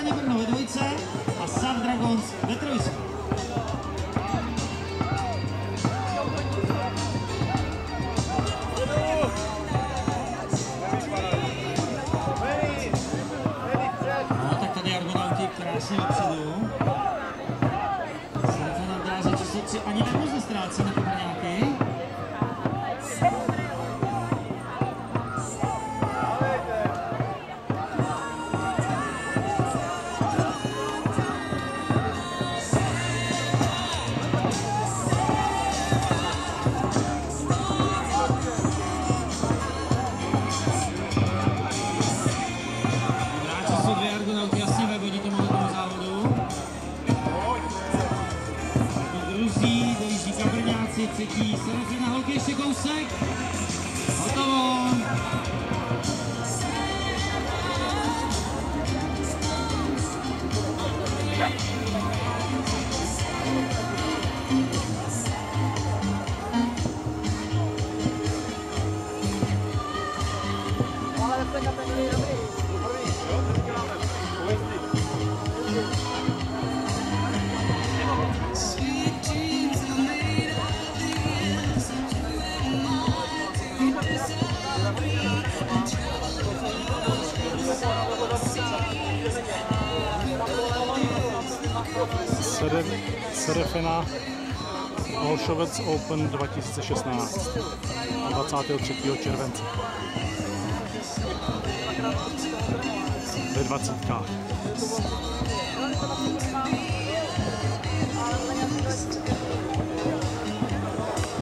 Speciálně Brno ve dvojce a Sun Dragons ve trojce. No, tak tady Argonauti krásně dopředu. Serafina na dráze číslo 3 ani nemoc nestrácí na Brňáky. Argonauti jasně vevodí tomu závodu. Druzí, dojíždí Brňáci, třetí, Serafina, holky, ještě kousek. Hotovo. Serafina Olšovec Open 2016 23. července ve 20.